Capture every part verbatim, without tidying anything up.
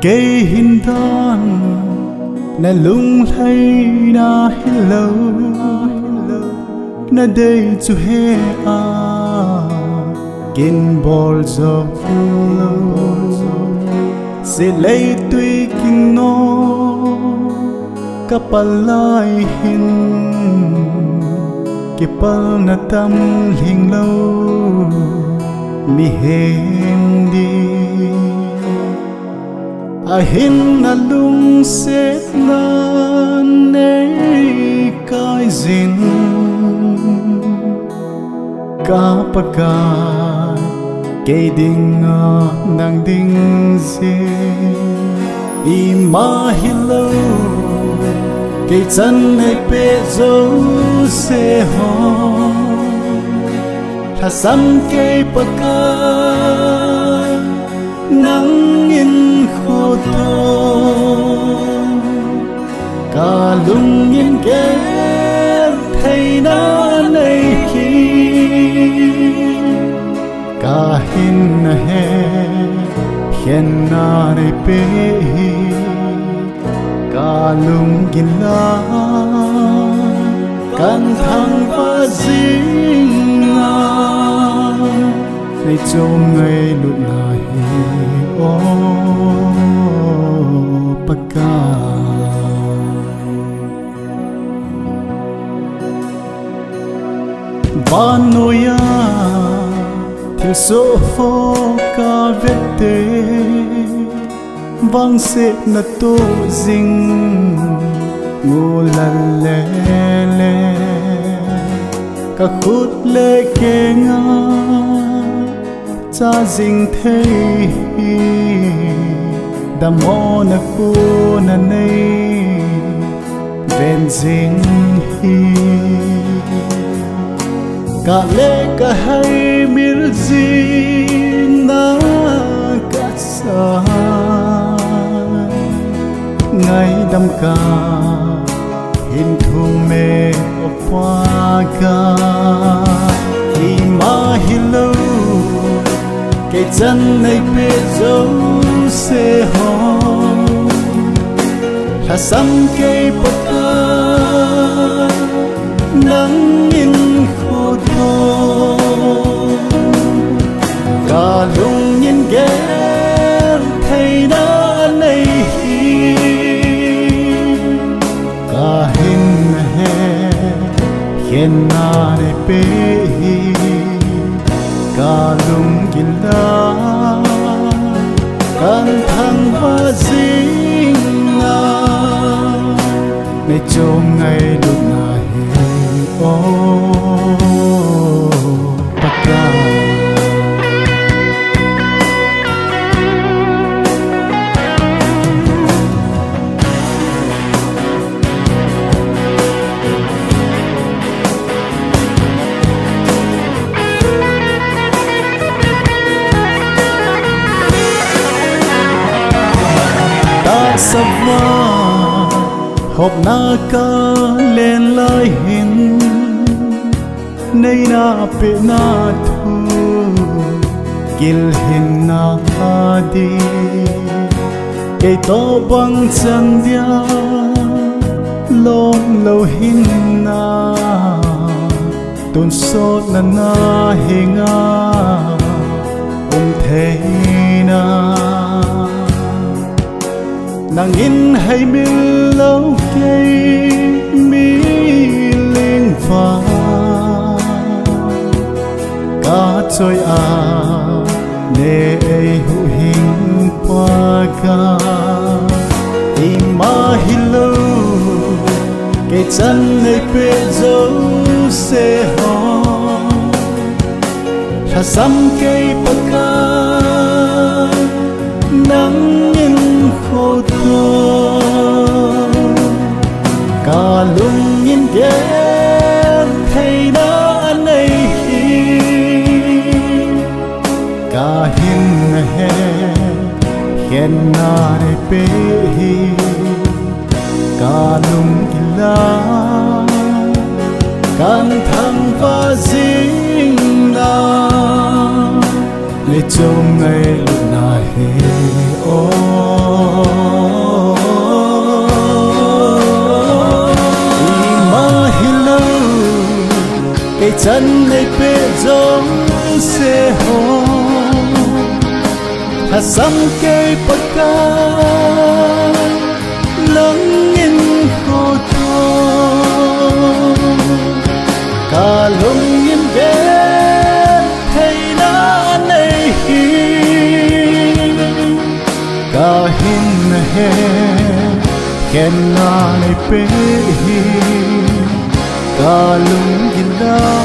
cây hình đan na lung thay na hello na đây chu he a kin bol zo lâu sẽ lấy tuy kinh no kapalai hin kipal na tam hình lâu mi hem đi a hin na lung set na nei kai zin ka pa ka cây đinh nàng đinh dê i ma hello cây chân này pe dấu xe ho tha sam cây pa ka nắng in khô thô cả lung in ghé thấy na này khi cả hin he hiền na để pe cả lung in la can thang và dinh na để trông ngày lúc này ô paka vanoya thiếu số ho ca vết tê vang sét na tô dinh ngô lần lê lê cả khút lê kê nga cha dinh thế đã mò na cô na nay ven dinh hi cả lê cả hay mir gì na cả sa ngày đâm ca hin thu mê qua ca hi ma hello cây chân này pe dấu xe ho là sam cây bạc ca nắng in khô thô cả lung nhìn ghé thấy đã này cả hình hè hiện na để pe cả lung nhìn la can thang và dinh na để trông ngày lúc này ô paka sava hộp na ca lên lai hin nay na pe na thu kil hin na đi cây to băng chân dia lom lâu hin na tôn sốt na na hinga um thế na nàng in hay mi lâu cây mi linh pha cá trôi à nê hu hình qua ca ima hello cây chân này pe dấu xe ho là sam cây pa ca nắng in khô thô cả lung nhìn ghé thấy đã này cả hin he hiền na để pe cả lung la can thang và dinh na để trông ngày lúc này ô chân này bê giống xe hồ hạt sắm cây bạc ca lắng nhìn khô thô cả lông nhìn ghé thấy nó này cả hin hè khen nó này bê cả lung nhìn đó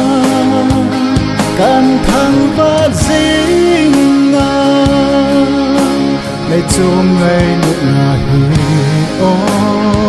can thăng và dính ngang này chung ngày nữa là hi ô